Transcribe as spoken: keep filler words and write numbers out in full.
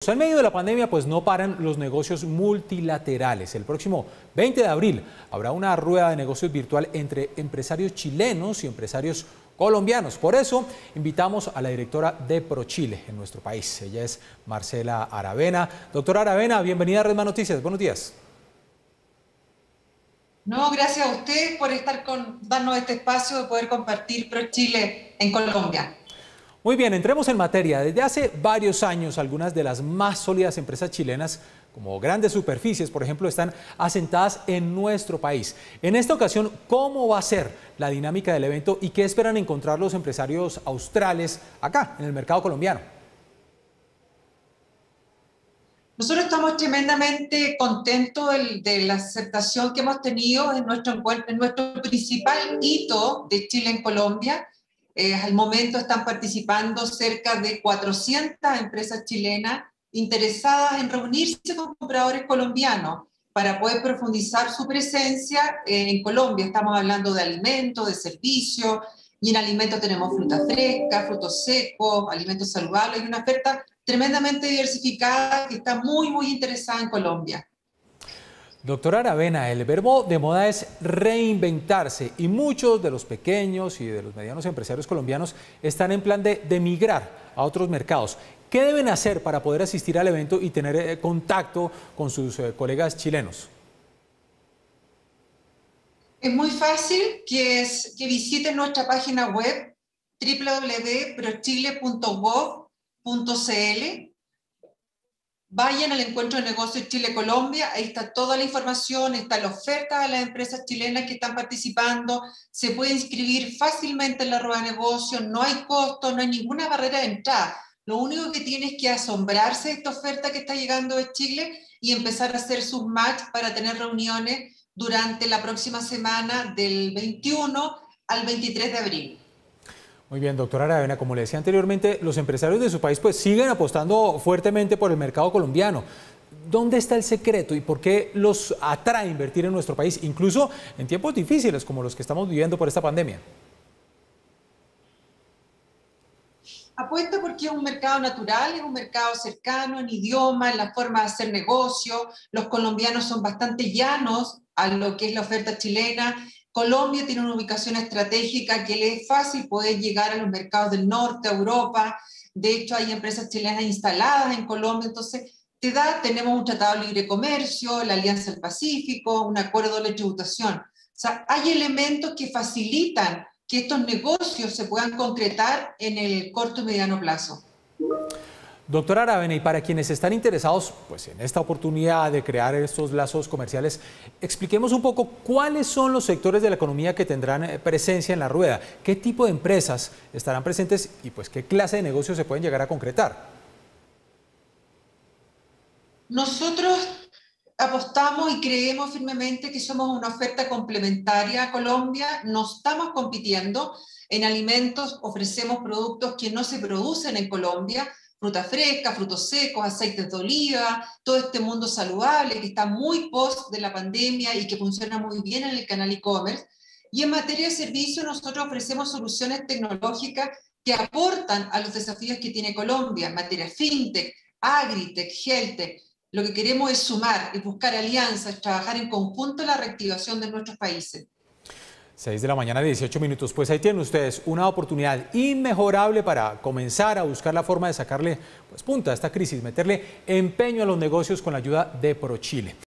En medio de la pandemia, pues no paran los negocios multilaterales. El próximo veinte de abril habrá una rueda de negocios virtual entre empresarios chilenos y empresarios colombianos. Por eso invitamos a la directora de ProChile en nuestro país. Ella es Marcela Aravena. Doctora Aravena, bienvenida a Red Más Noticias. Buenos días. No, gracias a usted por estar con, darnos este espacio de poder compartir ProChile en Colombia. Muy bien, entremos en materia. Desde hace varios años, algunas de las más sólidas empresas chilenas, como Grandes Superficies, por ejemplo, están asentadas en nuestro país. En esta ocasión, ¿cómo va a ser la dinámica del evento y qué esperan encontrar los empresarios australes acá, en el mercado colombiano? Nosotros estamos tremendamente contentos de, de la aceptación que hemos tenido en nuestro encuentro, en nuestro principal hito de Chile en Colombia. Eh, al momento están participando cerca de cuatrocientas empresas chilenas interesadas en reunirse con compradores colombianos para poder profundizar su presencia eh, en Colombia. Estamos hablando de alimentos, de servicios, y en alimentos tenemos fruta fresca, frutos secos, alimentos saludables, y una oferta tremendamente diversificada que está muy, muy interesada en Colombia. Doctora Aravena, el verbo de moda es reinventarse y muchos de los pequeños y de los medianos empresarios colombianos están en plan de, de migrar a otros mercados. ¿Qué deben hacer para poder asistir al evento y tener eh, contacto con sus eh, colegas chilenos? Es muy fácil que, es, que visiten nuestra página web w w w punto prochile punto gov punto c l. Vayan al encuentro de negocios Chile-Colombia, ahí está toda la información, está la oferta de las empresas chilenas que están participando, se puede inscribir fácilmente en la rueda de negocios, no hay costo, no hay ninguna barrera de entrada. Lo único que tiene es que asombrarse de esta oferta que está llegando de Chile y empezar a hacer sus match para tener reuniones durante la próxima semana del veintiuno al veintitrés de abril. Muy bien, doctora Aravena, como le decía anteriormente, los empresarios de su país pues siguen apostando fuertemente por el mercado colombiano. ¿Dónde está el secreto y por qué los atrae invertir en nuestro país, incluso en tiempos difíciles como los que estamos viviendo por esta pandemia? Apuesta porque es un mercado natural, es un mercado cercano en idioma, en la forma de hacer negocio. Los colombianos son bastante llanos a lo que es la oferta chilena. Colombia tiene una ubicación estratégica que le es fácil poder llegar a los mercados del norte, a Europa. De hecho, hay empresas chilenas instaladas en Colombia. Entonces, te da, tenemos un tratado de libre comercio, la Alianza del Pacífico, un acuerdo de doble tributación. O sea, hay elementos que facilitan que estos negocios se puedan concretar en el corto y mediano plazo. Doctora Aravena, y para quienes están interesados pues, en esta oportunidad de crear estos lazos comerciales, expliquemos un poco cuáles son los sectores de la economía que tendrán presencia en la rueda, qué tipo de empresas estarán presentes y pues qué clase de negocios se pueden llegar a concretar. Nosotros apostamos y creemos firmemente que somos una oferta complementaria a Colombia, no estamos compitiendo. En alimentos ofrecemos productos que no se producen en Colombia, fruta fresca, frutos secos, aceites de oliva, todo este mundo saludable que está muy post de la pandemia y que funciona muy bien en el canal e-commerce. Y en materia de servicios nosotros ofrecemos soluciones tecnológicas que aportan a los desafíos que tiene Colombia, en materia fintech, agritech, healthtech. Lo que queremos es sumar, es buscar alianzas, trabajar en conjunto en la reactivación de nuestros países. seis de la mañana, dieciocho minutos. Pues ahí tienen ustedes una oportunidad inmejorable para comenzar a buscar la forma de sacarle pues, punta a esta crisis, meterle empeño a los negocios con la ayuda de ProChile.